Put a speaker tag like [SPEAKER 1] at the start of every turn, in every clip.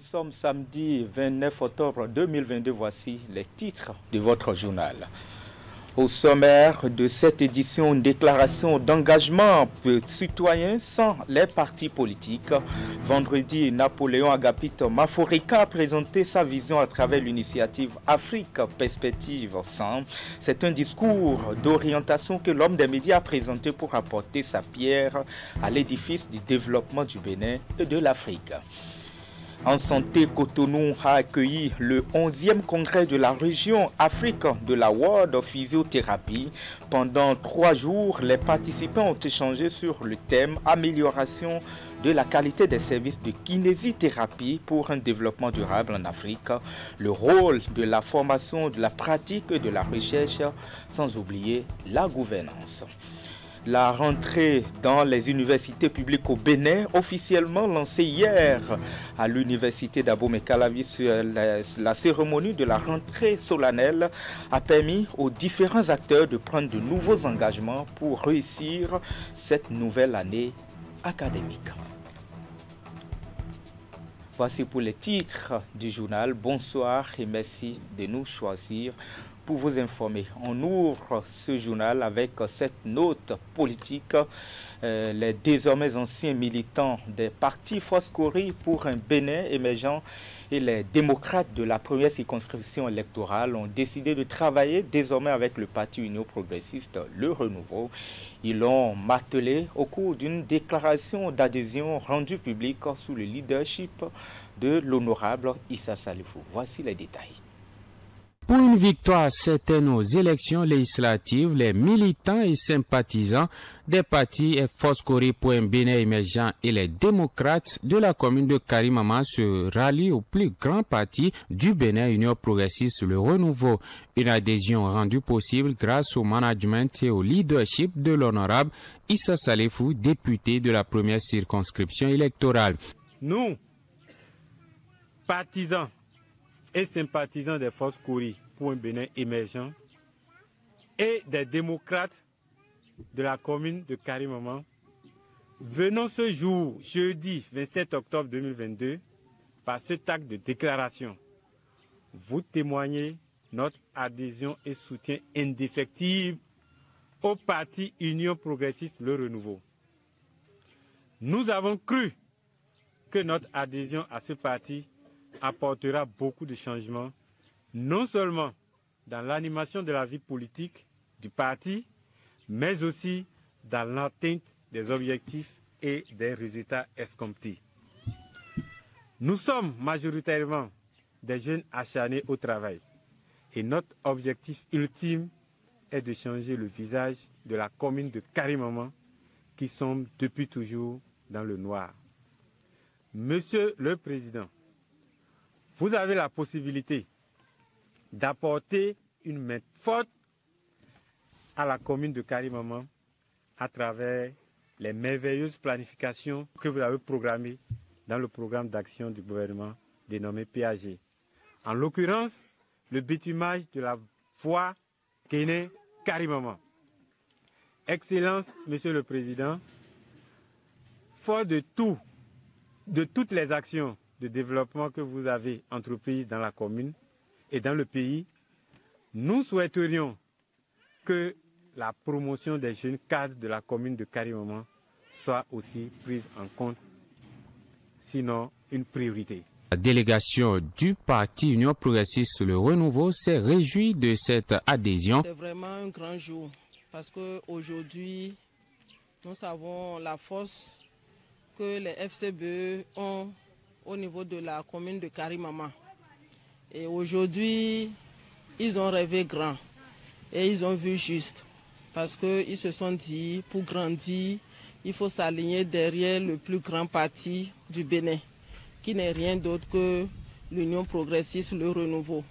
[SPEAKER 1] Nous sommes samedi 29 octobre 2022. Voici les titres de votre journal. Au sommaire de cette édition, une déclaration d'engagement citoyen sans les partis politiques. Vendredi, Napoléon Agapito Maforika a présenté sa vision à travers l'initiative Afrique Perspective 100. C'est un discours d'orientation que l'homme des médias a présenté pour apporter sa pierre à l'édifice du développement du Bénin et de l'Afrique. En santé, Cotonou a accueilli le 11e congrès de la région Afrique de la World Physiothérapie. Pendant 3 jours, les participants ont échangé sur le thème « Amélioration de la qualité des services de kinésithérapie pour un développement durable en Afrique », le rôle de la formation, de la pratique et de la recherche, sans oublier la gouvernance. La rentrée dans les universités publiques au Bénin, officiellement lancée hier à l'université d'Abomey-Calavi. La cérémonie de la rentrée solennelle a permis aux différents acteurs de prendre de nouveaux engagements pour réussir cette nouvelle année académique. Voici pour les titres du journal. Bonsoir et merci de nous choisir pour vous informer. On ouvre ce journal avec cette note politique. Les désormais anciens militants des partis Foscori pour un Bénin émergent et les démocrates de la première circonscription électorale ont décidé de travailler désormais avec le parti Union progressiste, le Renouveau. Ils l'ont martelé au cours d'une déclaration d'adhésion rendue publique sous le leadership de l'honorable Issa Salifou. Voici les détails.
[SPEAKER 2] Pour une victoire certaine aux élections législatives, les militants et sympathisants des partis Foscori pour un Bénin émergent et les démocrates de la commune de Karimama se rallient au plus grand parti du Bénin, Union progressiste, le Renouveau. Une adhésion rendue possible grâce au management et au leadership de l'honorable Issa Salifou, député de la première circonscription électorale.
[SPEAKER 3] Nous, partisans et sympathisants des Foscori pour un Bénin émergent et des démocrates de la commune de Karimama, venons ce jour, jeudi 27 octobre 2022, par cet acte de déclaration, vous témoigner notre adhésion et soutien indéfectible au parti Union progressiste Le Renouveau. Nous avons cru que notre adhésion à ce parti apportera beaucoup de changements, non seulement dans l'animation de la vie politique du parti, mais aussi dans l'atteinte des objectifs et des résultats escomptés. Nous sommes majoritairement des jeunes acharnés au travail et notre objectif ultime est de changer le visage de la commune de Karimama qui sombre depuis toujours dans le noir. Monsieur le Président, vous avez la possibilité d'apporter une main forte à la commune de Karimama à travers les merveilleuses planifications que vous avez programmées dans le programme d'action du gouvernement dénommé PAG. En l'occurrence, le bitumage de la voie Kéné-Karimama. Excellence, Monsieur le Président, fort de toutes les actions de développement que vous avez entreprises dans la commune et dans le pays, nous souhaiterions que la promotion des jeunes cadres de la commune de Karimama soit aussi prise en compte, sinon une priorité.
[SPEAKER 2] La délégation du parti Union progressiste Le Renouveau s'est réjouie de cette adhésion.
[SPEAKER 4] C'est vraiment un grand jour parce qu'aujourd'hui, nous savons la force que les FCBE ont au niveau de la commune de Karimama. Et aujourd'hui, ils ont rêvé grand et ils ont vu juste. Parce qu'ils se sont dit, pour grandir, il faut s'aligner derrière le plus grand parti du Bénin, qui n'est rien d'autre que l'Union progressiste, le Renouveau.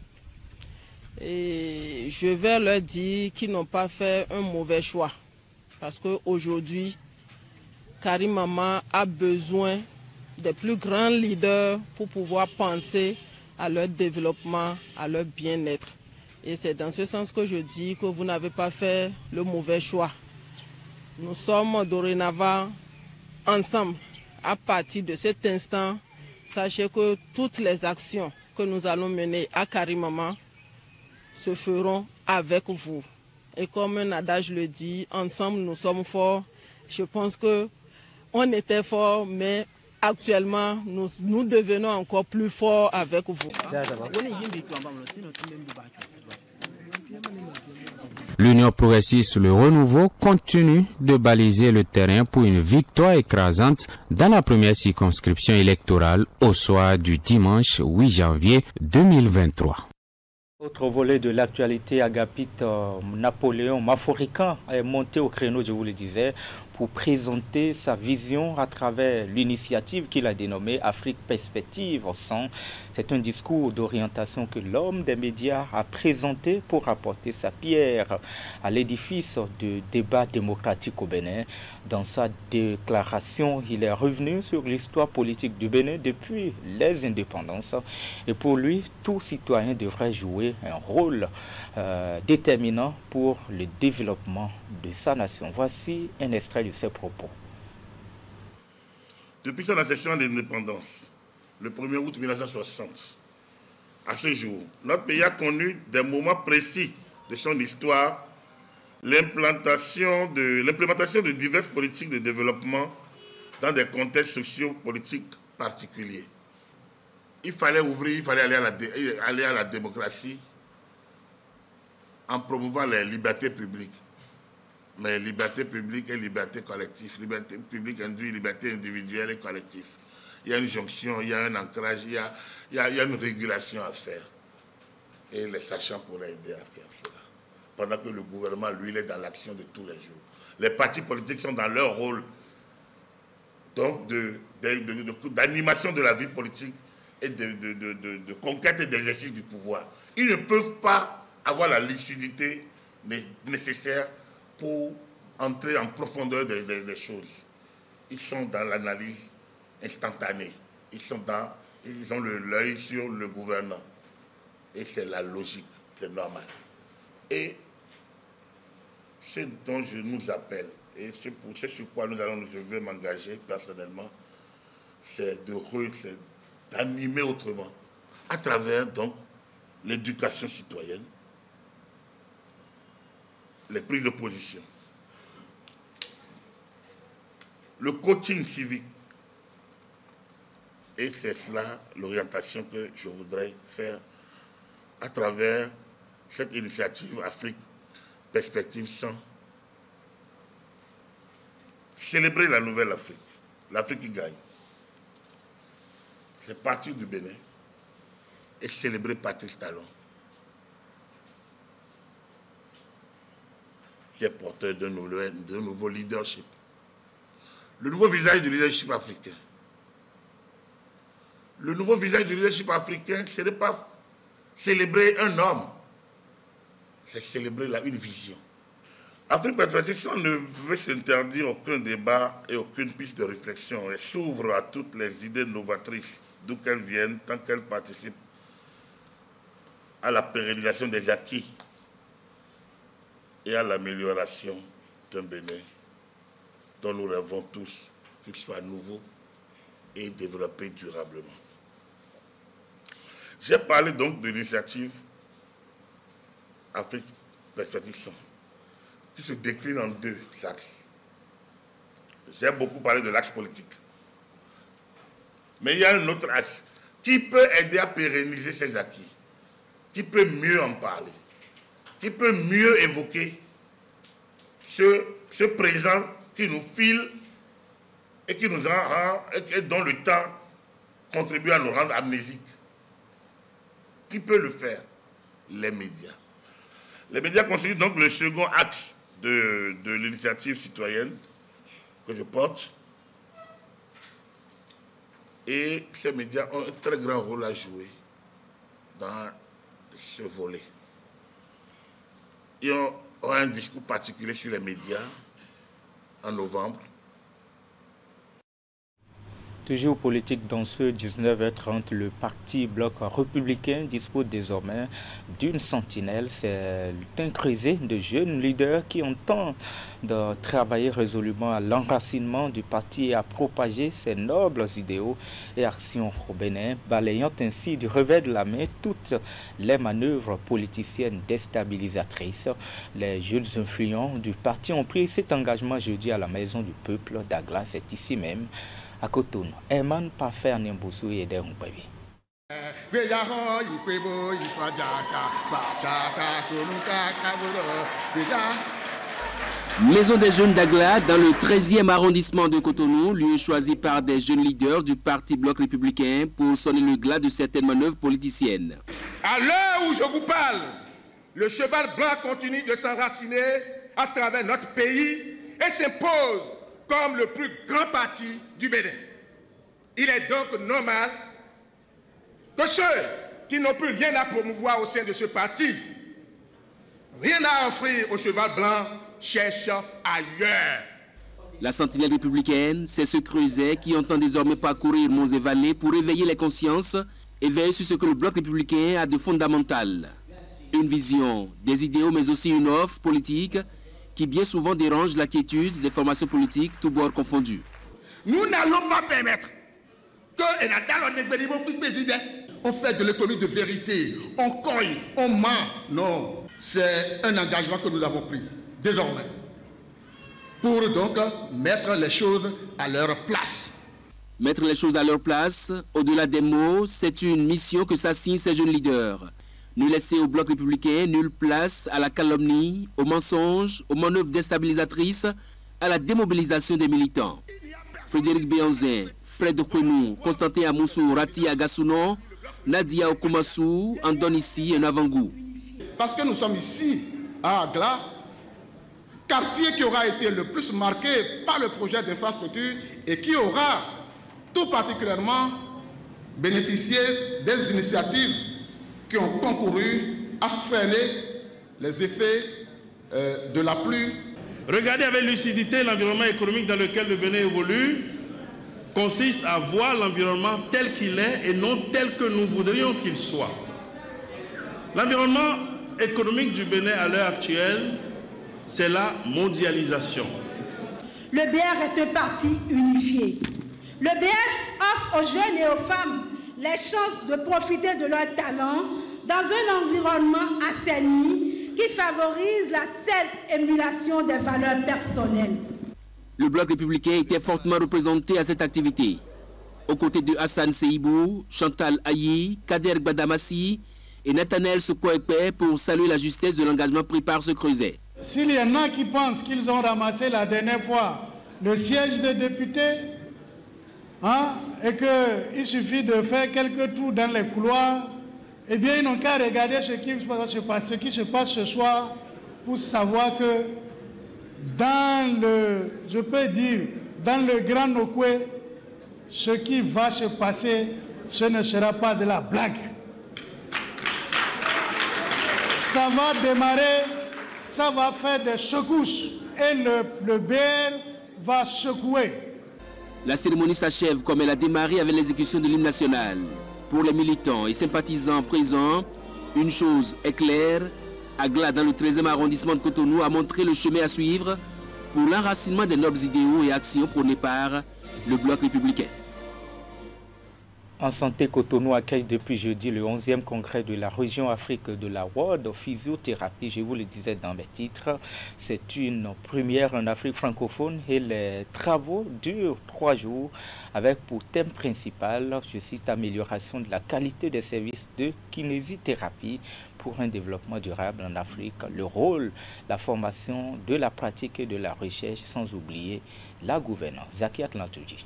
[SPEAKER 4] Et je vais leur dire qu'ils n'ont pas fait un mauvais choix. Parce qu'aujourd'hui, Karimama a besoin des plus grands leaders pour pouvoir penser à leur développement, à leur bien-être. Et c'est dans ce sens que je dis que vous n'avez pas fait le mauvais choix. Nous sommes dorénavant ensemble. À partir de cet instant, sachez que toutes les actions que nous allons mener à Karimama se feront avec vous. Et comme un adage le dit, ensemble nous sommes forts. Je pense qu'on était forts, mais actuellement nous devenons encore plus forts avec vous.
[SPEAKER 2] L'Union progressiste Le Renouveau continue de baliser le terrain pour une victoire écrasante dans la première circonscription électorale au soir du dimanche 8 janvier 2023.
[SPEAKER 1] Autre volet de l'actualité, Agapite Napoléon Maforican est monté au créneau, je vous le disais, pour présenter sa vision à travers l'initiative qu'il a dénommée Afrique Perspective au Sang. C'est un discours d'orientation que l'homme des médias a présenté pour apporter sa pierre à l'édifice de débat démocratique au Bénin. Dans sa déclaration, il est revenu sur l'histoire politique du Bénin depuis les indépendances. Et pour lui, tout citoyen devrait jouer un rôle déterminant pour le développement de sa nation. Voici un extrait de ses propos.
[SPEAKER 5] Depuis son accession à l'indépendance, le 1er août 1960, à ce jour, notre pays a connu des moments précis de son histoire, l'implémentation de diverses politiques de développement dans des contextes sociopolitiques particuliers. Il fallait ouvrir, il fallait aller à la démocratie en promouvant les libertés publiques. Mais liberté publique et liberté collective. Liberté publique induit liberté individuelle et collective. Il y a une jonction, il y a un ancrage, il y a une régulation à faire. Et les sachants pourraient aider à faire cela. Pendant que le gouvernement, lui, il est dans l'action de tous les jours. Les partis politiques sont dans leur rôle donc d'animation de la vie politique et de conquête et d'exercice du pouvoir. Ils ne peuvent pas avoir la lucidité nécessaire pour entrer en profondeur des choses. Ils sont dans l'analyse instantanée. Ils ont l'œil sur le gouvernant. Et c'est la logique, c'est normal. Et ce dont je nous appelle, et c'est sur quoi je veux m'engager personnellement, c'est d'animer autrement, à travers donc l'éducation citoyenne, les prises de position, le coaching civique. Et c'est cela l'orientation que je voudrais faire à travers cette initiative Afrique Perspective 100. Célébrer la nouvelle Afrique, l'Afrique qui gagne. C'est partir du Bénin et célébrer Patrice Talon, qui est porteur d'un nouveau leadership. Le nouveau visage du leadership africain. Le nouveau visage du leadership africain, ce n'est pas célébrer un homme, c'est célébrer une vision. Afrique Perspective ne veut s'interdire aucun débat et aucune piste de réflexion. Elle s'ouvre à toutes les idées novatrices, d'où qu'elles viennent, tant qu'elles participent à la pérennisation des acquis et à l'amélioration d'un Bénin dont nous rêvons tous qu'il soit nouveau et développé durablement. J'ai parlé donc de l'initiative Afrique Perspective 100, qui se décline en deux axes. J'ai beaucoup parlé de l'axe politique. Mais il y a un autre axe qui peut aider à pérenniser ces acquis, qui peut mieux en parler, qui peut mieux évoquer ce présent qui nous file et qui nous rend, et dont le temps contribue à nous rendre amnésiques. Qui peut le faire? Les médias. Les médias constituent donc le second axe de l'initiative citoyenne que je porte. Et ces médias ont un très grand rôle à jouer dans ce volet. Il y aura un discours particulier sur les médias en novembre.
[SPEAKER 1] Toujours politique dans ce 19h30, le parti Bloc républicain dispose désormais d'une sentinelle. C'est un creuset de jeunes leaders qui entendent de travailler résolument à l'enracinement du parti et à propager ses nobles idéaux et actions au Bénin, balayant ainsi du revers de la main toutes les manœuvres politiciennes déstabilisatrices. Les jeunes influents du parti ont pris cet engagement jeudi à la Maison du Peuple d'Agla, c'est ici même, à Cotonou. Eman Pafer Niamboussou et Derumbavi.
[SPEAKER 2] Maison des jeunes d'Agla, dans le 13e arrondissement de Cotonou, lieu choisi par des jeunes leaders du parti Bloc républicain pour sonner le glas de certaines manœuvres politiciennes.
[SPEAKER 6] À l'heure où je vous parle, le cheval blanc continue de s'enraciner à travers notre pays et s'impose comme le plus grand parti du Bénin. Il est donc normal que ceux qui n'ont plus rien à promouvoir au sein de ce parti, rien à offrir au cheval blanc, cherchent ailleurs.
[SPEAKER 2] La sentinelle républicaine, c'est ce creuset qui entend désormais parcourir monts et vallées pour éveiller les consciences et veiller sur ce que le Bloc républicain a de fondamental. Une vision, des idéaux, mais aussi une offre politique qui bien souvent dérange la quiétude des formations politiques, tous bords confondus.
[SPEAKER 6] Nous n'allons pas permettre que on fait de l'économie de vérité, on cogne, on ment. Non, c'est un engagement que nous avons pris désormais pour donc mettre les choses à leur place.
[SPEAKER 2] Mettre les choses à leur place, au-delà des mots, c'est une mission que s'assignent ces jeunes leaders. Ne laisser au Bloc républicain nulle place à la calomnie, aux mensonges, aux manœuvres déstabilisatrices, à la démobilisation des militants. Frédéric Béanzin, Fred Kwenou, Constantin Amoussou, Rati Agasounon, Nadia Okumassou en donnent ici un avant-goût.
[SPEAKER 6] Parce que nous sommes ici à Agla, quartier qui aura été le plus marqué par le projet d'infrastructure et qui aura tout particulièrement bénéficié des initiatives qui ont concouru à freiner les effets de la pluie.
[SPEAKER 7] Regarder avec lucidité l'environnement économique dans lequel le Bénin évolue consiste à voir l'environnement tel qu'il est et non tel que nous voudrions qu'il soit. L'environnement économique du Bénin à l'heure actuelle, c'est la mondialisation.
[SPEAKER 8] Le BR est un parti unifié. Le BR offre aux jeunes et aux femmes les chances de profiter de leurs talents dans un environnement assaini qui favorise la saine émulation des valeurs personnelles.
[SPEAKER 2] Le Bloc républicain était fortement représenté à cette activité. Aux côtés de Hassan Seibou, Chantal Ayi, Kader Badamassi et Nathanaël Sokoekpe pour saluer la justesse de l'engagement pris par ce creuset.
[SPEAKER 9] S'il y en a qui pensent qu'ils ont ramassé la dernière fois le siège des députés, et qu'il suffit de faire quelques tours dans les couloirs, eh bien ils n'ont qu'à regarder ce qui se passe ce soir pour savoir que dans le, je peux dire, dans le Grand Nokwe, ce qui va se passer, ce ne sera pas de la blague. Ça va démarrer, ça va faire des secousses et le BR va secouer.
[SPEAKER 2] La cérémonie s'achève comme elle a démarré avec l'exécution de l'hymne national. Pour les militants et sympathisants présents, une chose est claire, Agla, dans le 13e arrondissement de Cotonou, a montré le chemin à suivre pour l'enracinement des nobles idéaux et actions prônées par le Bloc républicain.
[SPEAKER 1] En santé, Cotonou accueille depuis jeudi le 11e congrès de la région Afrique de la World of Physiothérapie. Je vous le disais dans mes titres, c'est une première en Afrique francophone et les travaux durent 3 jours avec pour thème principal, je cite, amélioration de la qualité des services de kinésithérapie pour un développement durable en Afrique, le rôle, la formation de la pratique et de la recherche, sans oublier la gouvernance. Zaki Atlantouji.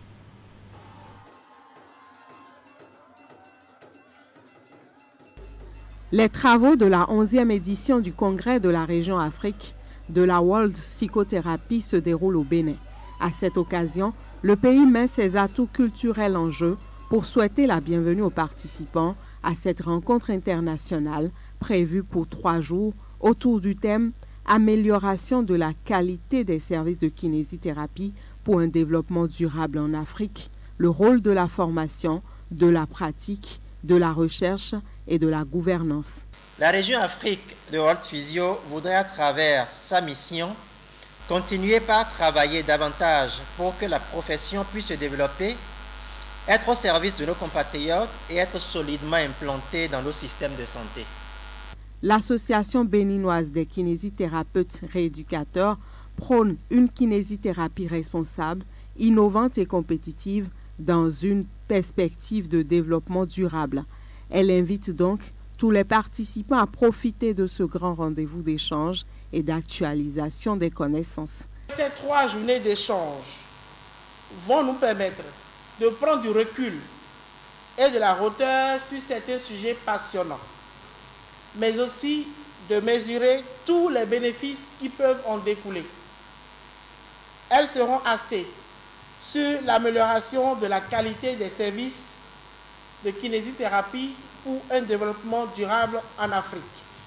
[SPEAKER 10] Les travaux de la 11e édition du Congrès de la région Afrique de la World Psychothérapie se déroulent au Bénin. À cette occasion, le pays met ses atouts culturels en jeu pour souhaiter la bienvenue aux participants à cette rencontre internationale prévue pour 3 jours autour du thème « Amélioration de la qualité des services de kinésithérapie pour un développement durable en Afrique ». le rôle de la formation, de la pratique, de la recherche et de la gouvernance.
[SPEAKER 11] La région Afrique de World Physio voudrait à travers sa mission continuer par travailler davantage pour que la profession puisse se développer, être au service de nos compatriotes et être solidement implantée dans nos systèmes de santé.
[SPEAKER 10] L'Association béninoise des kinésithérapeutes rééducateurs prône une kinésithérapie responsable, innovante et compétitive dans une perspective de développement durable. Elle invite donc tous les participants à profiter de ce grand rendez-vous d'échange et d'actualisation des connaissances.
[SPEAKER 12] Ces 3 journées d'échange vont nous permettre de prendre du recul et de la hauteur sur certains sujets passionnants, mais aussi de mesurer tous les bénéfices qui peuvent en découler. Elles seront axées sur l'amélioration de la qualité des services de kinésithérapie pour un développement durable en Afrique.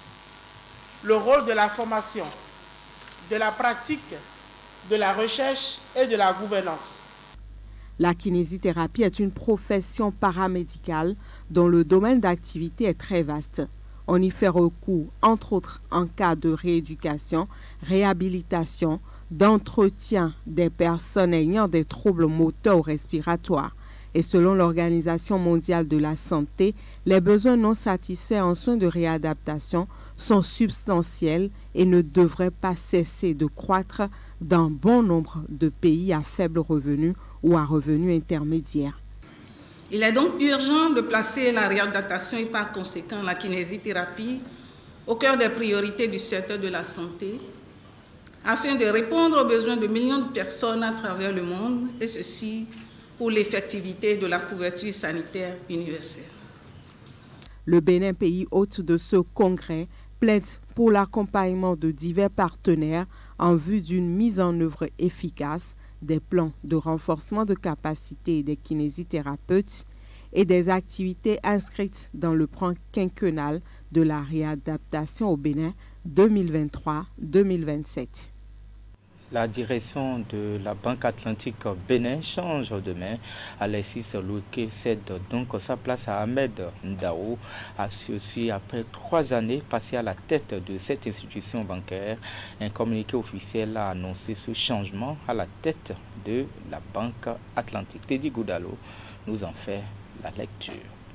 [SPEAKER 12] Le rôle de la formation, de la pratique, de la recherche et de la gouvernance.
[SPEAKER 10] La kinésithérapie est une profession paramédicale dont le domaine d'activité est très vaste. On y fait recours, entre autres, en cas de rééducation, réhabilitation, d'entretien des personnes ayant des troubles moteurs ou respiratoires. Et selon l'Organisation mondiale de la santé, les besoins non satisfaits en soins de réadaptation sont substantiels et ne devraient pas cesser de croître dans bon nombre de pays à faible revenu ou à revenus intermédiaires.
[SPEAKER 13] Il est donc urgent de placer la réadaptation et par conséquent la kinésithérapie au cœur des priorités du secteur de la santé afin de répondre aux besoins de millions de personnes à travers le monde, et ceci pour l'effectivité de la couverture sanitaire universelle.
[SPEAKER 10] Le Bénin, pays hôte de ce congrès, plaide pour l'accompagnement de divers partenaires en vue d'une mise en œuvre efficace des plans de renforcement de capacité des kinésithérapeutes et des activités inscrites dans le plan quinquennal de la réadaptation au Bénin 2023-2027.
[SPEAKER 1] La direction de la Banque Atlantique Bénin change de main. Alexis Loueke cède donc sa place à Ahmed Ndao, associé après 3 années passées à la tête de cette institution bancaire. Un communiqué officiel a annoncé ce changement à la tête de la Banque Atlantique. Teddy Goudalo nous en fait la lecture.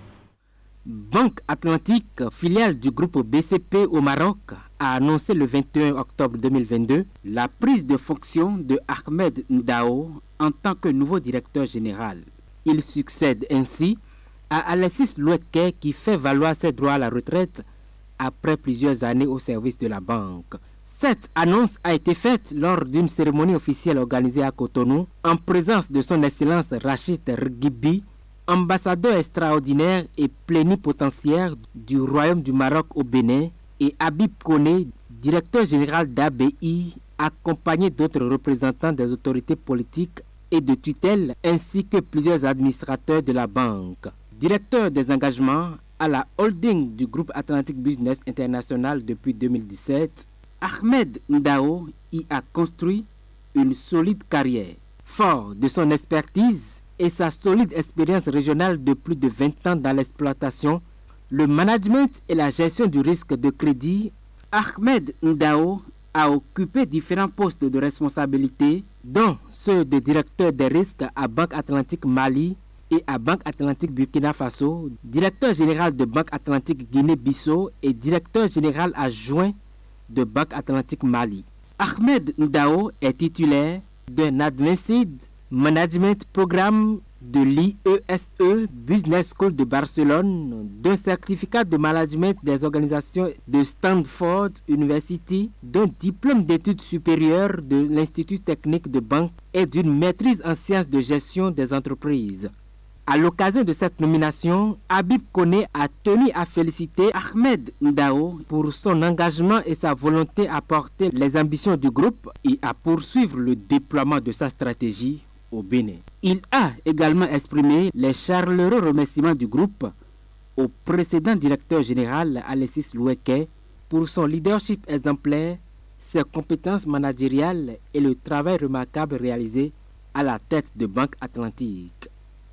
[SPEAKER 14] Banque Atlantique, filiale du groupe BCP au Maroc, a annoncé le 21 octobre 2022 la prise de fonction de Ahmed Ndao en tant que nouveau directeur général. Il succède ainsi à Alexis Loueke qui fait valoir ses droits à la retraite après plusieurs années au service de la banque. Cette annonce a été faite lors d'une cérémonie officielle organisée à Cotonou en présence de son Excellence Rachid Rgibi, ambassadeur extraordinaire et plénipotentiaire du Royaume du Maroc au Bénin, et Habib Koné, directeur général d'ABI, accompagné d'autres représentants des autorités politiques et de tutelle, ainsi que plusieurs administrateurs de la banque. Directeur des engagements à la holding du groupe Atlantic Business International depuis 2017, Ahmed Ndao y a construit une solide carrière. Fort de son expertise et sa solide expérience régionale de plus de 20 ans dans l'exploitation, le management et la gestion du risque de crédit, Ahmed Ndao a occupé différents postes de responsabilité, dont ceux de directeur des risques à Banque Atlantique Mali et à Banque Atlantique Burkina Faso, directeur général de Banque Atlantique Guinée-Bissau et directeur général adjoint de Banque Atlantique Mali. Ahmed Ndao est titulaire d'un Advanced Management Programme de l'IESE Business School de Barcelone, d'un certificat de management des organisations de Stanford University, d'un diplôme d'études supérieures de l'Institut technique de banque et d'une maîtrise en sciences de gestion des entreprises. À l'occasion de cette nomination, Habib Koné a tenu à féliciter Ahmed Ndao pour son engagement et sa volonté à porter les ambitions du groupe et à poursuivre le déploiement de sa stratégie au Bénin. Il a également exprimé les chaleureux remerciements du groupe au précédent directeur général Alexis Loueke pour son leadership exemplaire, ses compétences managériales et le travail remarquable réalisé à la tête de Banque Atlantique.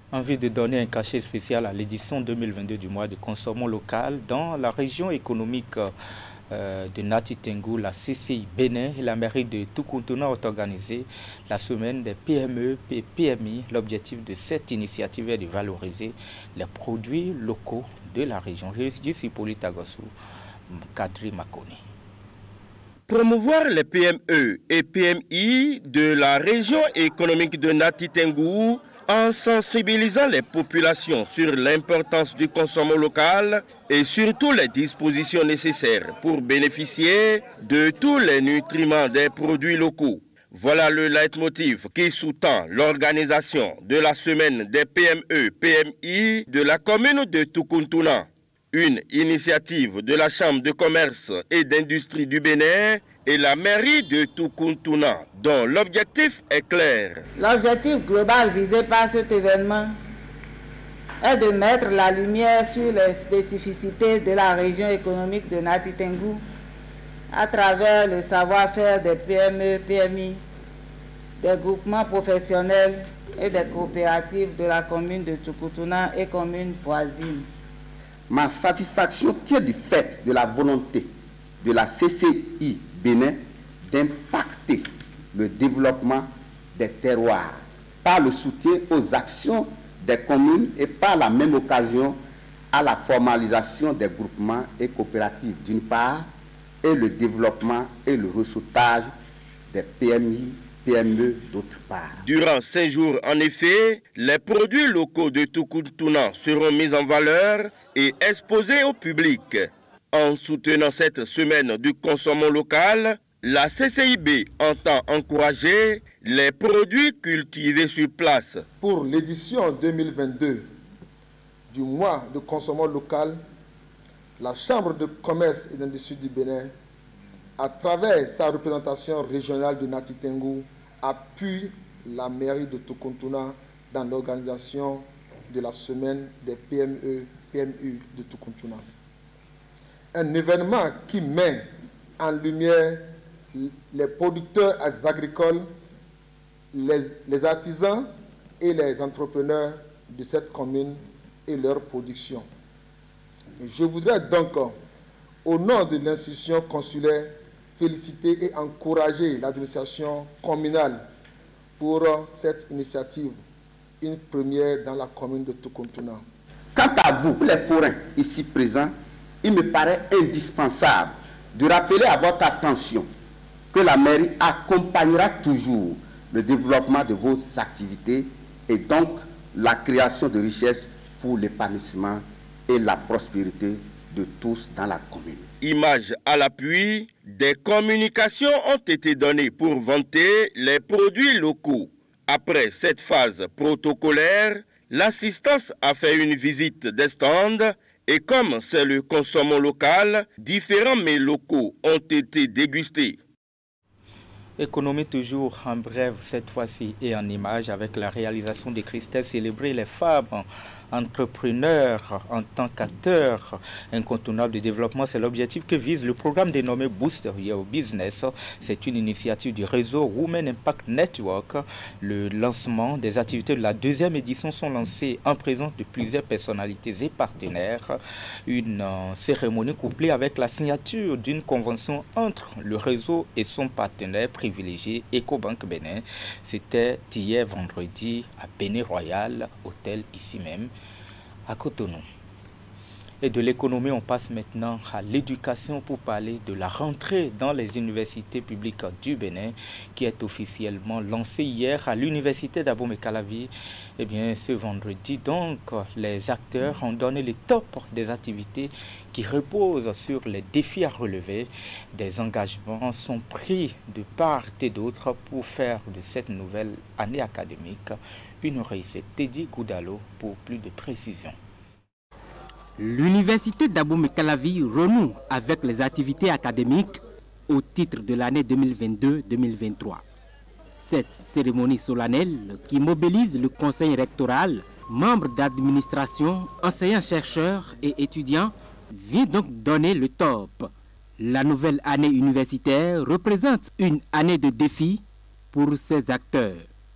[SPEAKER 1] Envie de donner un cachet spécial à l'édition 2022 du mois de consommation local dans la région économique de Nati Tengou, la CCI Bénin et la mairie de Tukuntuna ont organisé la semaine des PME et PMI. L'objectif de cette initiative est de valoriser les produits locaux de la région. Je suis Politagosu, Kadri Makoni.
[SPEAKER 15] Promouvoir les PME et PMI de la région économique de Nati Tengou en sensibilisant les populations sur l'importance du consommation local et surtout les dispositions nécessaires pour bénéficier de tous les nutriments des produits locaux. Voilà le leitmotiv qui sous-tend l'organisation de la semaine des PME-PMI de la commune de Tukuntuna. Une initiative de la Chambre de commerce et d'industrie du Bénin et la mairie de Tukuntuna, dont l'objectif est clair.
[SPEAKER 16] L'objectif global visé par cet événement est de mettre la lumière sur les spécificités de la région économique de Nati Tengou à travers le savoir-faire des PME, PMI, des groupements professionnels et des coopératives de la commune de Tukuntuna et communes voisines.
[SPEAKER 17] Ma satisfaction tient du fait de la volonté de la CCI Bénin d'impacter le développement des terroirs par le soutien aux actions des communes et par la même occasion à la formalisation des groupements et coopératives d'une part et le développement et le ressoutage des PMI, PME d'autre part.
[SPEAKER 15] Durant 5 jours, en effet, les produits locaux de Tukuntuna seront mis en valeur et exposés au public. En soutenant cette semaine du consommation local, la CCIB entend encourager les produits cultivés sur place.
[SPEAKER 6] Pour l'édition 2022 du mois de consommation local, la Chambre de commerce et d'industrie du Bénin, à travers sa représentation régionale de Nati Tengou, appuie la mairie de Tukuntuna dans l'organisation de la semaine des PME-PMU de Tukuntuna. Un événement qui met en lumière les producteurs agricoles, les artisans et les entrepreneurs de cette commune et leur production. Et je voudrais donc, au nom de l'institution consulaire, féliciter et encourager l'administration communale pour cette initiative, une première dans la commune de Tukuntuna.
[SPEAKER 17] Quant à vous, les forains ici présents, il me paraît indispensable de rappeler à votre attention que la mairie accompagnera toujours le développement de vos activités et donc la création de richesses pour l'épanouissement et la prospérité de tous dans la commune.
[SPEAKER 15] Images à l'appui, des communications ont été données pour vanter les produits locaux. Après cette phase protocolaire, l'assistance a fait une visite des stands et comme c'est le consommation local, différents mets locaux ont été dégustés.
[SPEAKER 1] Économie toujours en bref cette fois-ci et en images avec la réalisation de Christelle célébrer les femmes entrepreneurs en tant qu'acteurs incontournables de développement. C'est l'objectif que vise le programme dénommé Booster Your Business. C'est une initiative du réseau Women Impact Network. Le lancement des activités de la 2e édition sont lancées en présence de plusieurs personnalités et partenaires. Une cérémonie couplée avec la signature d'une convention entre le réseau et son partenaire privilégié Ecobank Bénin. C'était hier vendredi à Bénin Royal, hôtel ici même à Cotonou. Et de l'économie, on passe maintenant à l'éducation pour parler de la rentrée dans les universités publiques du Bénin qui est officiellement lancée hier à l'université d'Abomey-Calavi. Eh bien, ce vendredi, donc, les acteurs ont donné le top des activités qui reposent sur les défis à relever. Des engagements sont pris de part et d'autre pour faire de cette nouvelle année académique une réussite. Teddy Goudalo pour plus de précision.
[SPEAKER 14] L'université d'Abomey-Calavi renoue avec les activités académiques au titre de l'année 2022-2023. Cette cérémonie solennelle qui mobilise le conseil rectoral, membres d'administration, enseignants-chercheurs et étudiants vient donc donner le top. La nouvelle année universitaire représente une année de défis pour ces acteurs.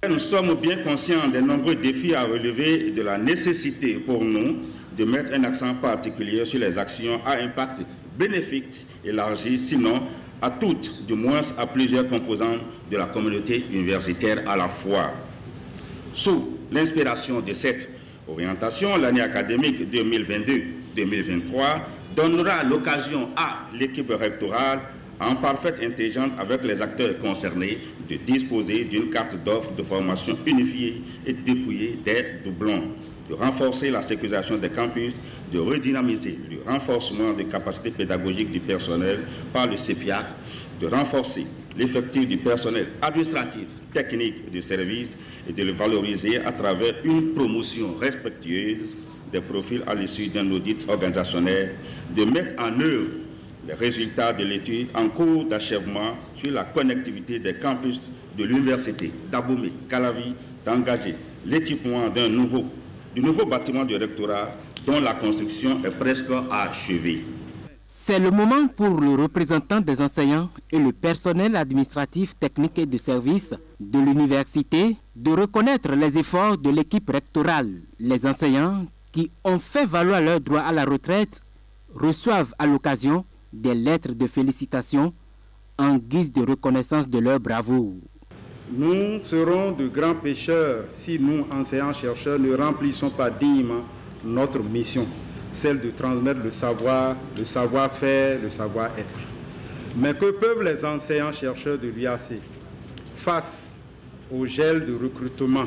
[SPEAKER 18] Nous sommes bien conscients des nombreux défis à relever et de la nécessité pour nous de mettre un accent particulier sur les actions à impact bénéfique élargi, sinon à toutes, du moins à plusieurs composantes de la communauté universitaire à la fois. Sous l'inspiration de cette orientation, l'année académique 2022-2023 donnera l'occasion à l'équipe rectorale, en parfaite intelligence avec les acteurs concernés, de disposer d'une carte d'offre de formation unifiée et dépouillée des doublons, de renforcer la sécurisation des campus, de redynamiser le renforcement des capacités pédagogiques du personnel par le CEPIAC, de renforcer l'effectif du personnel administratif, technique et de service et de le valoriser à travers une promotion respectueuse des profils à l'issue d'un audit organisationnel, de mettre en œuvre les résultats de l'étude en cours d'achèvement sur la connectivité des campus de l'université d'Abomey, Calavi, d'engager l'équipement du nouveau bâtiment du rectorat dont la construction est presque achevée.
[SPEAKER 14] C'est le moment pour le représentant des enseignants et le personnel administratif, technique et de service de l'université de reconnaître les efforts de l'équipe rectorale. Les enseignants qui ont fait valoir leur droit à la retraite reçoivent à l'occasion des lettres de félicitations en guise de reconnaissance de leur bravoure.
[SPEAKER 19] Nous serons de grands pécheurs si nous, enseignants-chercheurs, ne remplissons pas dignement notre mission, celle de transmettre le savoir-faire, le savoir-être. Mais que peuvent les enseignants-chercheurs de l'UAC face au gel de recrutement,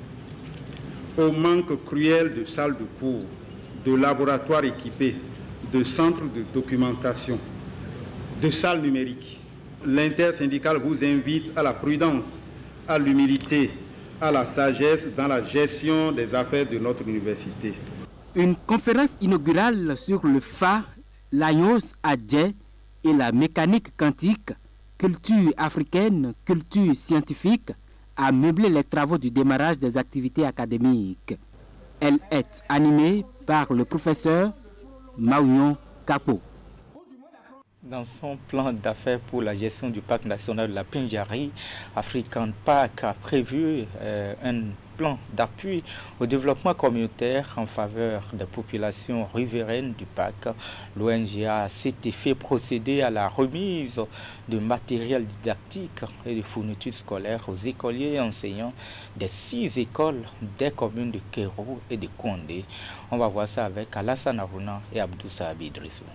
[SPEAKER 19] au manque cruel de salles de cours, de laboratoires équipés, de centres de documentation, de salles numériques? L'intersyndicale vous invite à la prudence, à l'humilité, à la sagesse dans la gestion des affaires de notre université.
[SPEAKER 14] Une conférence inaugurale sur le FA, l'AIOS à Djé et la mécanique quantique, culture africaine, culture scientifique, a meublé les travaux du démarrage des activités académiques. Elle est animée par le professeur Maouyon Kapo.
[SPEAKER 1] Dans son plan d'affaires pour la gestion du parc national de la Pendjari, African Park a prévu un plan d'appui au développement communautaire en faveur des populations riveraines du parc. L'ONG a à cet effet procédé à la remise de matériel didactique et de fournitures scolaires aux écoliers et enseignants des 6 écoles des communes de Kéro et de Kondé. On va voir ça avec Alassane Aruna et Abdou Sahabi Idrissou.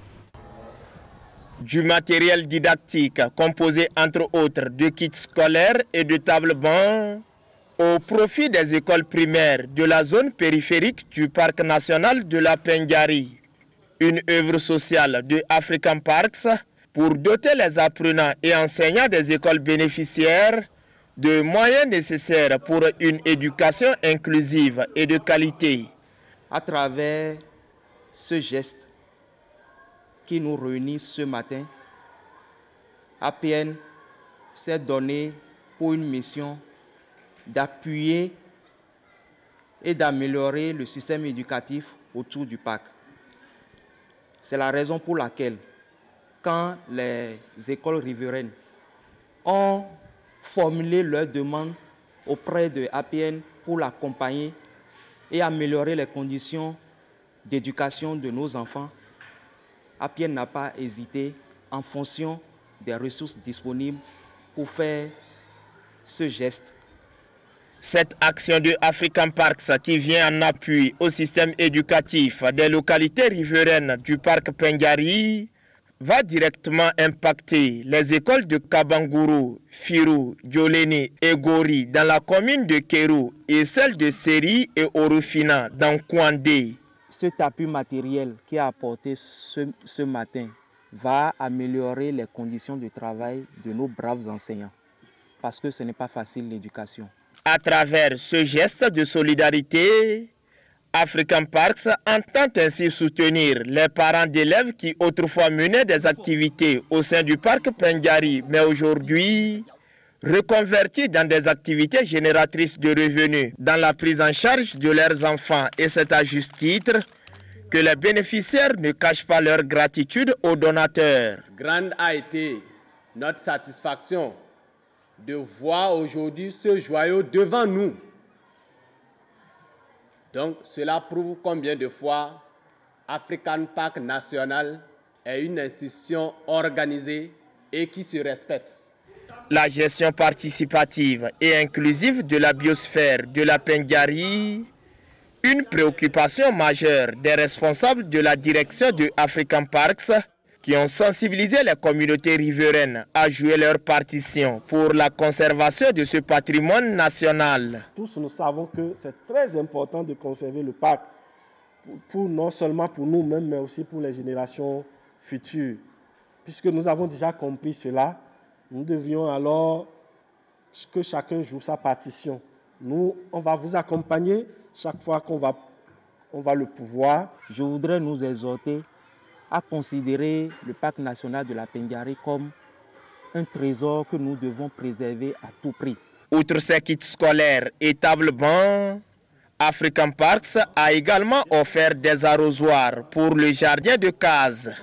[SPEAKER 15] Du matériel didactique composé entre autres de kits scolaires et de tables-bancs au profit des écoles primaires de la zone périphérique du parc national de la Pendjari. Une œuvre sociale de African Parks pour doter les apprenants et enseignants des écoles bénéficiaires de moyens nécessaires pour une éducation inclusive et de qualité.
[SPEAKER 20] À travers ce geste qui nous réunit ce matin, APN s'est donné pour une mission d'appuyer et d'améliorer le système éducatif autour du parc. C'est la raison pour laquelle, quand les écoles riveraines ont formulé leurs demandes auprès de APN pour l'accompagner et améliorer les conditions d'éducation de nos enfants, APN n'a pas hésité, en fonction des ressources disponibles, pour faire ce geste.
[SPEAKER 15] Cette action de African Parks qui vient en appui au système éducatif des localités riveraines du parc Pendjari va directement impacter les écoles de Kabanguru, Firou, Djoleni et Gori dans la commune de Kéro et celles de Seri et Orofina dans Kouandé.
[SPEAKER 20] Cet appui matériel qui est apporté ce matin va améliorer les conditions de travail de nos braves enseignants, parce que ce n'est pas facile l'éducation.
[SPEAKER 15] À travers ce geste de solidarité, African Parks entend ainsi soutenir les parents d'élèves qui autrefois menaient des activités au sein du parc Pendjari, mais aujourd'hui reconvertis dans des activités génératrices de revenus dans la prise en charge de leurs enfants. Et c'est à juste titre que les bénéficiaires ne cachent pas leur gratitude aux donateurs.
[SPEAKER 21] Grande a été notre satisfaction de voir aujourd'hui ce joyau devant nous. Donc cela prouve combien de fois African Park National est une institution organisée et qui se respecte.
[SPEAKER 15] La gestion participative et inclusive de la biosphère de la Pendiari, une préoccupation majeure des responsables de la direction de African Parks qui ont sensibilisé les communautés riveraines à jouer leur partition pour la conservation de ce patrimoine national.
[SPEAKER 22] Tous nous savons que c'est très important de conserver le parc, non seulement pour nous-mêmes, mais aussi pour les générations futures. Puisque nous avons déjà compris cela, nous devions alors que chacun joue sa partition. Nous, on va vous accompagner chaque fois qu'on va le pouvoir.
[SPEAKER 20] Je voudrais nous exhorter à considérer le parc national de la Pendiari comme un trésor que nous devons préserver à tout prix.
[SPEAKER 15] Outre ces kits scolaires et tables-bancs, African Parks a également offert des arrosoirs pour le jardin de Case.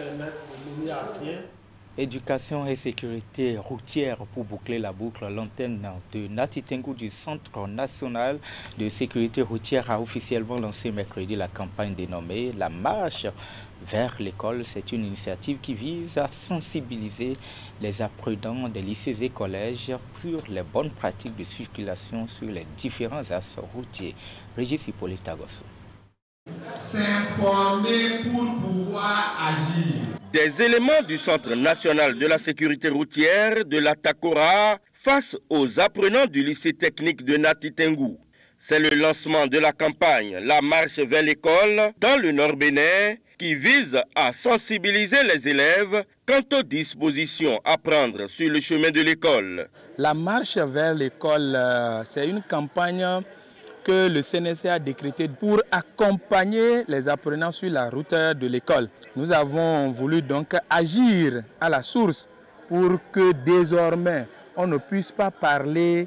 [SPEAKER 1] Éducation et sécurité routière pour boucler la boucle. L'antenne de Nati Tengou du Centre national de sécurité routière a officiellement lancé mercredi la campagne dénommée La Marche vers l'école. C'est une initiative qui vise à sensibiliser les apprenants des lycées et collèges sur les bonnes pratiques de circulation sur les différents axes routiers. Régis Hippolyte Agosso.
[SPEAKER 23] S'informer pour pouvoir agir.
[SPEAKER 15] Des éléments du Centre national de la sécurité routière de la Takora face aux apprenants du lycée technique de Nati Tengou. C'est le lancement de la campagne La Marche vers l'école dans le Nord Bénin qui vise à sensibiliser les élèves quant aux dispositions à prendre sur le chemin de l'école.
[SPEAKER 24] La Marche vers l'école, c'est une campagne que le CNSC a décrété pour accompagner les apprenants sur la route de l'école. Nous avons voulu donc agir à la source pour que désormais on ne puisse pas parler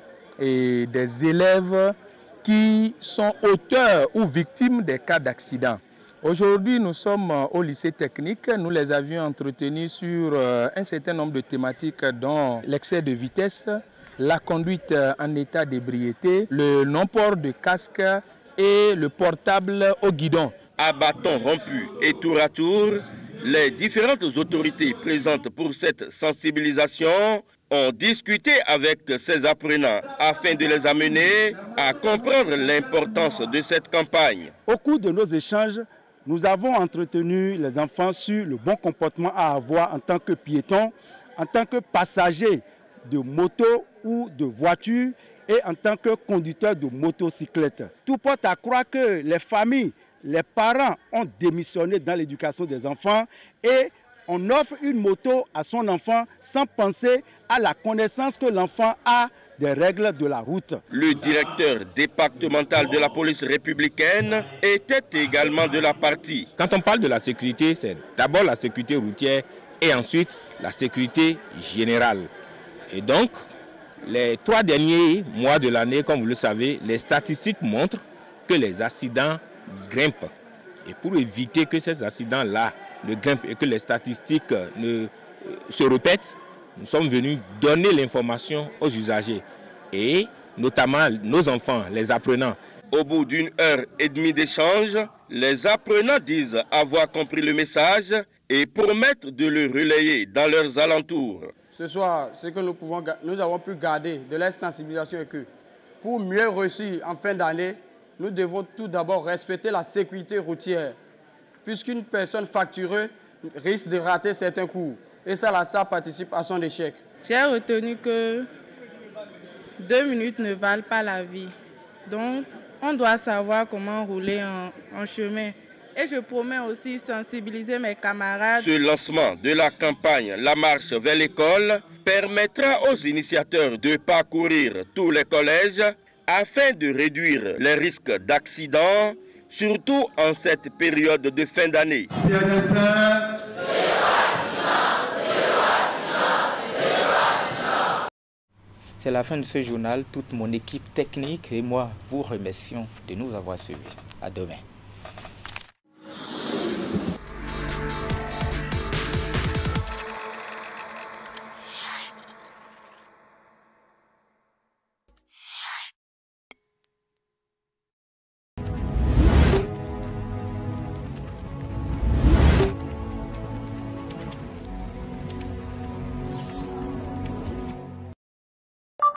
[SPEAKER 24] des élèves qui sont auteurs ou victimes des cas d'accident. Aujourd'hui, nous sommes au lycée technique. Nous les avions entretenus sur un certain nombre de thématiques dont l'excès de vitesse, la conduite en état d'ébriété, le non-port de casque et le portable au guidon.
[SPEAKER 15] À bâton rompu et tour à tour, les différentes autorités présentes pour cette sensibilisation ont discuté avec ces apprenants afin de les amener à comprendre l'importance de cette campagne.
[SPEAKER 25] Au cours de nos échanges, nous avons entretenu les enfants sur le bon comportement à avoir en tant que piéton, en tant que passager de moto ou de voiture et en tant que conducteur de motocyclette. Tout porte à croire que les familles, les parents ont démissionné dans l'éducation des enfants et on offre une moto à son enfant sans penser à la connaissance que l'enfant a des règles de la route.
[SPEAKER 15] Le directeur départemental de la police républicaine était également de la partie.
[SPEAKER 26] Quand on parle de la sécurité, c'est d'abord la sécurité routière et ensuite la sécurité générale. Et donc, les 3 derniers mois de l'année, comme vous le savez, les statistiques montrent que les accidents grimpent. Et pour éviter que ces accidents-là ne grimpent et que les statistiques ne se répètent, nous sommes venus donner l'information aux usagers et notamment nos enfants, les apprenants.
[SPEAKER 15] Au bout d'une heure et demie d'échange, les apprenants disent avoir compris le message et promettent de le relayer dans leurs alentours.
[SPEAKER 24] Ce soir, ce que nous avons pu garder de la sensibilisation est que pour mieux réussir en fin d'année, nous devons tout d'abord respecter la sécurité routière. Puisqu'une personne factureuse risque de rater certains cours. Et ça participe à son échec.
[SPEAKER 27] J'ai retenu que 2 minutes ne valent pas la vie. Donc, on doit savoir comment rouler en chemin. Et je promets aussi sensibiliser mes camarades.
[SPEAKER 15] Ce lancement de la campagne La Marche vers l'école permettra aux initiateurs de parcourir tous les collèges afin de réduire les risques d'accidents, surtout en cette période de fin d'année.
[SPEAKER 1] C'est la fin de ce journal. Toute mon équipe technique et moi vous remercions de nous avoir suivis. À demain.